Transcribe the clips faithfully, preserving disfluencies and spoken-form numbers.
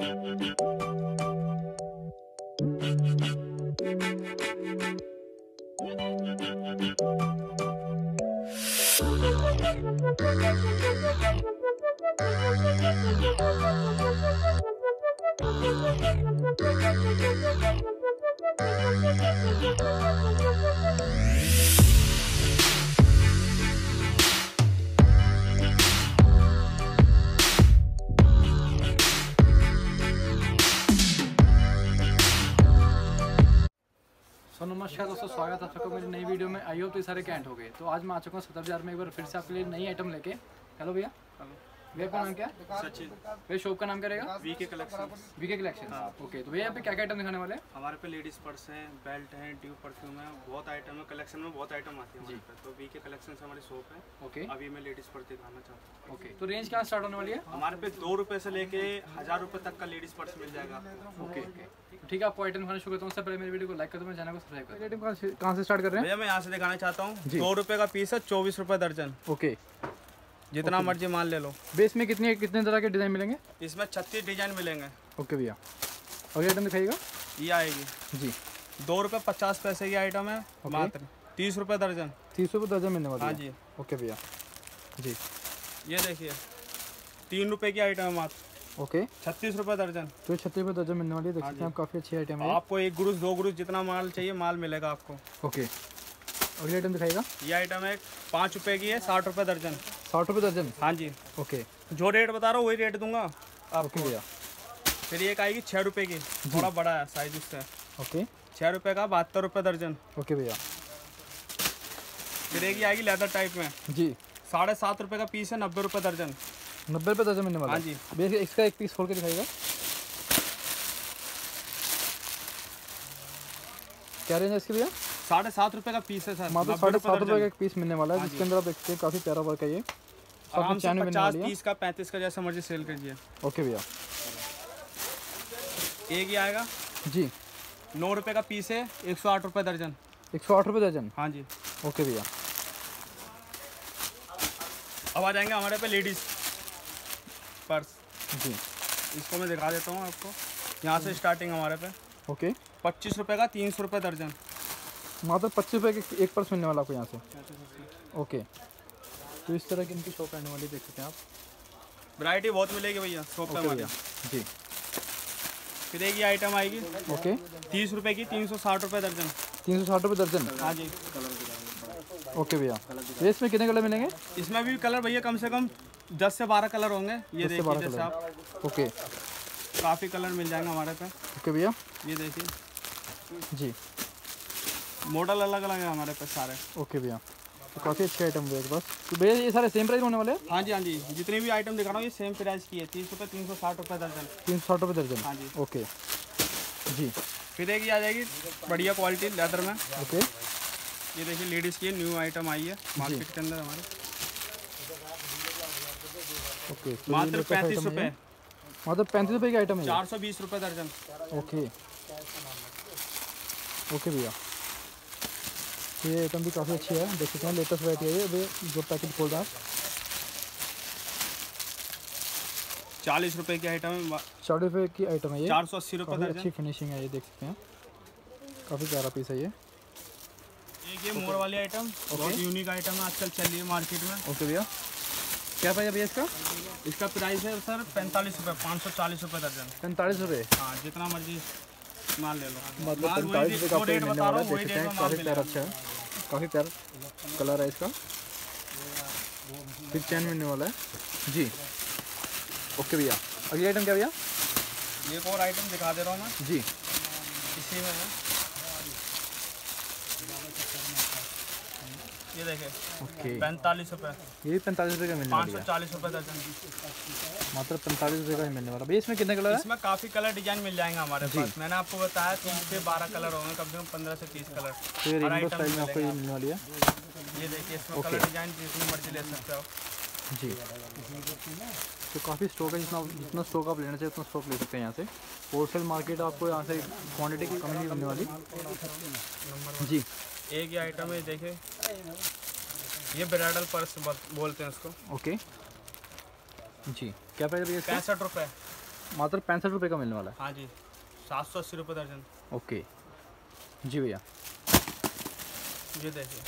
तो नमस्कार दोस्तों, स्वागत है आप सबका मेरी नई वीडियो में। आई होप तो सारे कैंट हो गए। तो आज मैं आ चुका हूँ सत्तर बाजार में एक बार फिर से आपके लिए नई आइटम लेके। हेलो भैया। भैया का नाम क्या है? सचिन। भैया शॉप का नाम क्या रहेगा? VK collection. VK collection. Okay, तो भैया यहाँ पे क्या क्या आइटम दिखाने वाले हैं? हमारे पे लेडीज पर्स हैं, बेल्ट हैं, ट्यूब परफ्यूम है, बहुत आइटम है। कलेक्शन में बहुत आइटम आती है जी। तो वीके कलेक्शन से हमारी शॉप है। ओके, अभी मैं लेडीज पर्स दिखाना चाहता हूँ। ओके, तो रेंज क्या स्टार्ट होने वाली है? हमारे पे दो रुपए से लेके हजार रुपए तक का लेडीज पर्स मिल जाएगा। ओके, ठीक है, आपको आइटम दिखाना शुरू करता हूँ। उससे पहले मेरी वीडियो को लाइक कर दो, मेरे चैनल को सब्सक्राइब कर दो। आइटम कहाँ से स्टार्ट कर रहे हैं? भैया मैं यहाँ से दिखाना चाहता हूँ। दो रुपए का पीस है, चौबीस रुपए दर्जन। ओके, जितना okay. मर्जी मान ले लो। बेस में कितने कितने तरह के डिजाइन मिलेंगे? इसमें छत्तीस डिजाइन मिलेंगे। ओके भैया, अगली आइटम दिखाइएगा। ये आएगी जी, दो रुपये पचास पैसे की आइटम है। okay. मात्र तीस रुपये दर्जन। तीस रुपये दर्जन मिलने वाली है। हाँ जी। ओके भैया जी, ये देखिए तीन रुपये की आइटम है मात्र। ओके, छत्तीस रुपये दर्जन। तो छत्तीस रुपये दर्जन मिलने वाली है। देख सकते हैं आप, काफ़ी अच्छी आइटम है। आपको एक गुरुस दो गुरुस जितना माल चाहिए माल मिलेगा आपको। ओके, अगली आइटम दिखाएगा। ये आइटम है पाँच रुपए की है, साठ रुपए दर्जन। साठ रुपए दर्जन। हाँ जी। ओके, जो रेट बता रहा हूँ वही रेट दूंगा आपको भैया। फिर एक आएगी छः रुपए की, थोड़ा बड़ा है साइज उससे। ओके, छः रुपए का बहत्तर रुपए दर्जन। ओके भैया, फिर एक आएगी लेदर टाइप में जी, साढ़े सात रुपये का पीस है, नब्बे रुपये दर्जन। नब्बे रुपये दर्जन मिलने वाला। हाँ जी। भैया इसका एक पीस खोल के दिखाएगा। क्या रेंज है इसकी भैया? साढ़े सात रुपये का पीस है सर। मतलब साढ़े सात रुपये का एक पीस मिलने वाला है, जिसके अंदर आप देखते हैं काफ़ी प्यारा वर्क है। ये पचास तीस का पैंतीस का जैसा मर्जी सेल कीजिए। ओके भैया, एक ही आएगा जी, नौ रुपये का पीस है, एक सौ आठ रुपये दर्जन। एक सौ आठ रुपये दर्जन। हाँ जी। ओके भैया, अब आ जाएंगे हमारे पे लेडीज़ पर्स जी। इसको मैं दिखा देता हूँ आपको। यहाँ से स्टार्टिंग हमारे पे। ओके, पच्चीस रुपये का तीन सौ रुपये दर्जन। मात्र पच्चीस रुपये के एक पर्स मिलने वाला आपको यहाँ से। ओके, तो इस तरह की इनकी शॉप रहने वाली, देख सकते हैं आप। वैरायटी बहुत मिलेगी भैया शॉप पे भैया जी। फिर एक ही आइटम आएगी। ओके, तीस रुपये की, तीन सौ साठ रुपये दर्जन। तीन सौ साठ रुपये दर्जन। हाँ जी। ओके भैया, इसमें कितने कलर मिलेंगे? इसमें भी कलर भैया कम से कम दस से बारह कलर होंगे। ये देखिए जैसे आप। ओके, काफ़ी कलर मिल जाएंगे हमारे पे। ओके भैया, ये देखिए जी, मॉडल अलग अलग है हमारे पास सारे। ओके भैया, तो काफ़ी अच्छे आइटम है बस। तो भैया ये सारे सेम प्राइस होने वाले हैं? हाँ जी हाँ जी, जितनी भी आइटम दिखा रहा हूँ ये सेम प्राइस की है। तीस रुपये तीन सौ साठ रुपये दर्जन। तीन सौ साठ रुपये दर्जन। हाँ जी। ओके जी, फिर एक ही आ जाएगी बढ़िया क्वालिटी लेदर में। ओके, ये देखिए लेडीज़ की न्यू आइटम आई है मार्केट के अंदर हमारे। ओके, मात्र पैंतीस रुपये। मतलब पैंतीस रुपये की आइटम है, चार सौ बीस रुपये दर्जन। ओके ओके भैया, ये आइटम भी काफ़ी अच्छी है, देख सकते हैं लेटेस्ट वैरायटी है। ये जो पैकेट खोल रहा है, चालीस रुपए की आइटम है। चालीस रुपये की आइटम है ये, चार सौ अस्सी रुपये दर्जन। अच्छी फिनिशिंग है ये, देख सकते हैं काफ़ी प्यारा पीस है ये। एक ये मोर वाली आइटम बहुत यूनिक आइटम है, आजकल चल रही है मार्केट में। ओके भैया, क्या प्राइस है भैया इसका? इसका प्राइस है सर पैंतालीस रुपये, पाँच सौ चालीस रुपये दर्जन। पैंतालीस रुपये। हाँ, जितना मर्जी माल ले लो। मतलब पैंतालीस रुपये का आपको मिलने वाला है, देख सकते हैं काफ़ी प्यारा अच्छा है, काफ़ी प्यारा कलर है इसका। फिर चैन मिलने वाला है जी। ओके भैया, अगली आइटम क्या भैया? एक और आइटम दिखा दे रहा हूँ मैं जी, इसी में है। ये देखिए ओके, पैंतालीस रुपये। ये भी पैंतालीस रुपये का मिलने वाला है, पाँच सौ चालीस रुपये दर्जन। मात्र पैंतालीस रुपये का ही मिलने वाला भैया। इसमें कितने कलर है? इसमें काफ़ी कलर डिजाइन मिल जाएंगे हमारे पास। मैंने आपको बताया तीन से बारह कलर होंगे, कम से कम पंद्रह से तीस कलर। तो ये रेनबो स्टाइल में आपको ये मिलने वाली है। ये देखिए इसमें कलर डिजाइन जितनी मर्जी ले सकते हो जी। तो काफ़ी स्टॉक है, जितना जितना स्टॉक आप लेना चाहिए उतना स्टॉक ले सकते हैं यहाँ से। होलसेल मार्केट आपको यहाँ से क्वान्टिटी की कमी नहीं मिलने वाली जी। एक ही आइटम है, देखिए ये ब्राइडल पर्स बोलते हैं इसको। ओके जी, क्या प्राइस है? पैंसठ रुपये। मात्र पैंसठ रुपये का मिलने वाला है। हाँ जी, सात सौ अस्सी रुपये दर्जन। ओके जी भैया, ये देखिए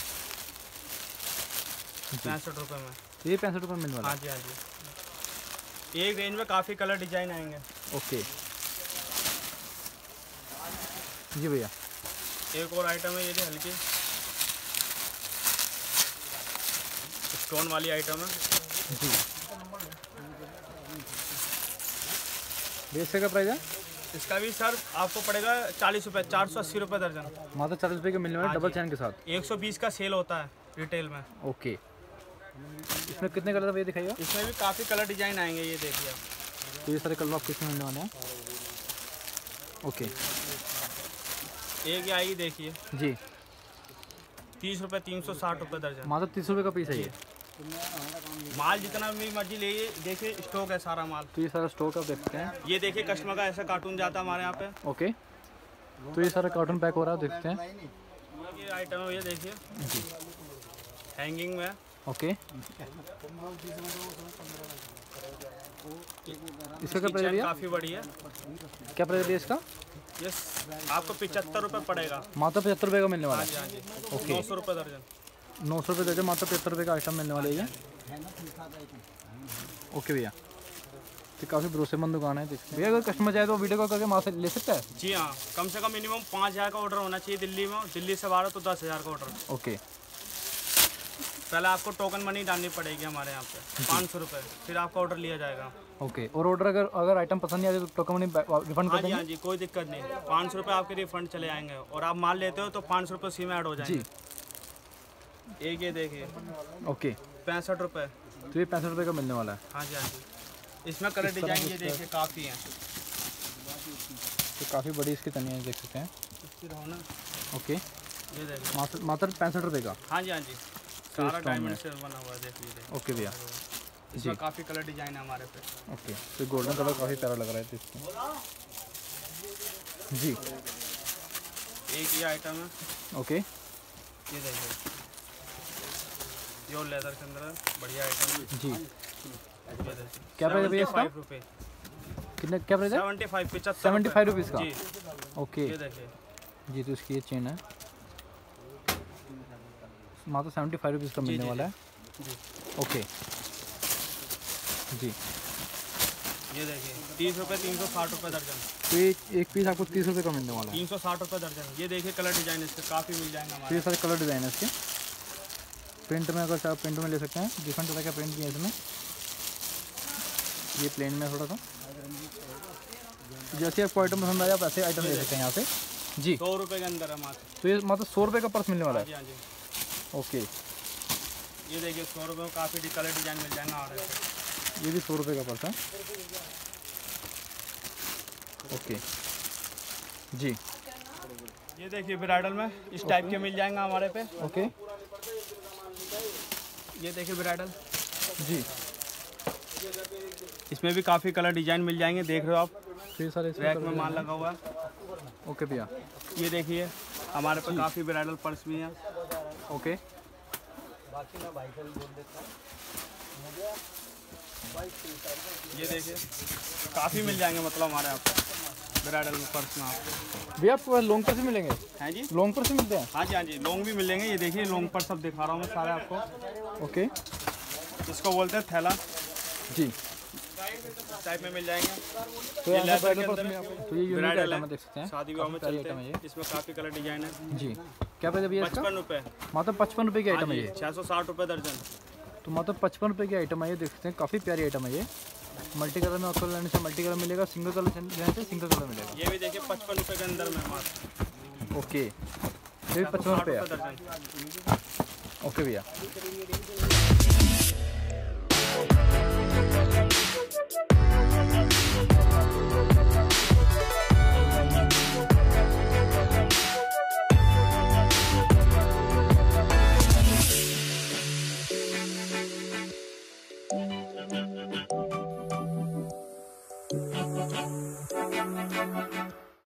पैंसठ रुपये में। तो ये पैंसठ रुपये मिलने वाला है। हाँ जी हाँ जी, एक रेंज में काफ़ी कलर डिजाइन आएंगे। ओके जी भैया, एक और आइटम है ये जो हल्की स्टोन वाली आइटम है जी। इसका क्या प्राइस है? इसका भी सर आपको पड़ेगा चालीस रुपये, चार सौ अस्सी रुपये दर्जन। मात्र चालीस रुपये का मिलने वाला है, डबल चैन के साथ। एक सौ बीस का सेल होता है रिटेल में। ओके, इसमें कितने कलर भैया दिखाइए? इसमें भी काफ़ी कलर डिजाइन आएंगे, ये देखिए आप। तो ये सारे कलर आपको इसमें मिलने वाले हैं। ओके, एक ये आएगी देखिए जी, तीस रुपये, तीन सौ साठ रुपये दर्जन। मात्र तीस रुपये का पीस है ये। माल जितना भी मर्जी ले देखिए, स्टॉक है सारा माल। तो ये सारा स्टॉक आप देख सकते हैं। ये देखिए कस्टमर का ऐसा कार्टून जाता है हमारे यहाँ पे। ओके, तो ये सारा कार्टून पैक हो रहा है, देख सकते हैं। ये आइटम है, ये देखिए जी, हैंगिंग में। ओके, इसका क्या प्राइस है? काफ़ी बड़ी है। क्या प्राइस है इसका? ये आपको पचहत्तर रुपये पड़ेगा। मात्र पचहत्तर रुपये का मिलने वाला हाँ जी है। हाँ जी, ओके, नौ सौ रुपये दर्जन। नौ सौ रुपये दर्जन, मात्र पचहत्तर रुपये का आइटम मिलने वाला है ये। ओके भैया, तो काफ़ी भरोसेमंद दुकान है। भैया अगर कस्टमर चाहे तो वीडियो कॉल करके वहाँ से ले सकता है? जी हाँ, कम से कम मिनिमम पाँच हज़ार का ऑर्डर होना चाहिए दिल्ली में। दिल्ली से बारह तो दस हज़ार का ऑर्डर। ओके, पहले आपको टोकन मनी डालनी पड़ेगी हमारे यहाँ पे, पाँच सौ रुपये, फिर आपका ऑर्डर लिया जाएगा। ओके, और ऑर्डर अगर अगर आइटम पसंद नहीं आए तो टोकन मनी रिफंड कर हाँ जी देंगे? हाँ जी, कोई दिक्कत नहीं, पाँच सौ रुपये आपके रिफंड चले आएंगे। और आप माल लेते हो तो पाँच सौ रुपये उसी में ऐड हो जाएंगे। जी, एक ये देखिए ओके, पैंसठ रुपये। तो ये पैंसठ रुपये का मिलने वाला है। हाँ जी हाँ जी, इसमें कलर डिजाइन ये देखिए काफ़ी हैं। तो काफ़ी बड़ी इसकी तनी है, देख सकते हैं। इसकी रौनक ओके, ये देखिए मात्र मात्र पैंसठ रुपये का। हाँ जी हाँ जी, सारा डायमंड से बना हुआ है, देख लीजिए। ओके भैया, इसमें काफ़ी कलर डिजाइन है हमारे पे। ओके, तो गोल्डन कलर काफ़ी प्यारा लग रहा है इसमें। जी, एक ये आइटम है, ओके, ये देखिए प्योर लेदर के अंदर है, बढ़िया आइटम है। जी, ये देखिए क्या प्राइस है भैया इसका? फाइव रुपये, कितने, क्या प्राइस है? सेवेंटी फाइव, पचहत्तर सेवेंटी फाइव रुपीज़ का। जी। ओके ये देखिए जी, तो इसकी ये चेन है, मात्र सेवेंटी फाइव रुपीज़ का मिलने जी, वाला है। जी, ओके जी, ये देखिए तीस रुपये, तीन सौ साठ रुपये दर्जन। तो एक एक पीस आपको तीस रुपये का मिलने वाला है। तीन सौ साठ रुपये दर्जन। ये देखिए कलर डिजाइन इसके काफ़ी मिल जाएंगे तो हमारे। ये सारे कलर डिज़ाइन है इसके। प्रिंट में अगर आप प्रिंट में ले सकते हैं, डिफरेंट तरह का प्रिंट भी है इसमें। ये प्लेन में थोड़ा सा, जैसे आपको आइटम पसंद आया आप ऐसे आइटम ले सकते हैं यहाँ से। जी, सौ रुपये के अंदर है मात्र। तो ये मतलब सौ रुपये का पर्स मिलने वाला हाँ है। जी हाँ जी, ओके, ये देखिए सौ रुपये में काफ़ी कलर डिजाइन मिल जाएंगे हमारे पे। ये भी सौ रुपये का पर्स है। ओके जी, ये देखिए ब्राइडल में इस टाइप के मिल जाएंगे हमारे पे। ओके ये देखिए ब्राइडल, जी, इसमें भी काफ़ी कलर डिजाइन मिल जाएंगे, देख रहे हो आप। तो ये सारे इसमें रैक कलर में माल डिज़ाइन लगा हुआ है। है। ओके भैया, ये देखिए हमारे पे काफ़ी ब्राइडल पर्स भी हैं। ओके, ये देखिए काफ़ी मिल जाएंगे मतलब हमारे यहाँ पे ब्राइडल में पर्स में आपको। भैया आपको लॉन्ग पर्स भी मिलेंगे? हैं जी, लॉन्ग पर्स भी मिलते हैं? हाँ जी हाँ जी, लॉन्ग भी मिलेंगे। ये देखिए लॉन्ग पर्स सब दिखा रहा हूँ मैं सारे आपको। ओके, इसको बोलते हैं थैला, जी, इस टाइप में मिल जाएंगे। तो ये यहाँ लेदर ब्राइडल के पर्स अंदर में आपको, तो ये यूनिक ब्राइडल आइटम है, है, देख सकते हैं। शादी विवाह में काफ़ी चलते आइटम है हैं। ये। इसमें काफ़ी कलर डिजाइन है। जी, क्या प्राइस है भैया इसका? पचपन रुपये, मात्र पचपन रुपये की आइटम है ये। छः सौ साठ रुपये दर्जन। तो मात्र पचपन रुपये की आइटम है ये, देख सकते हैं। काफ़ी प्यारी आइटम है ये। मल्टी कलर में आपको लेने से मल्टी कलर मिलेगा, सिंगल कलर लेने से सिंगल कलर मिलेगा। ये भी देखिए पचपन रुपये के अंदर में मात्र। ओके, ये भी पचपन रुपये है। दर्जन। ओके भैया,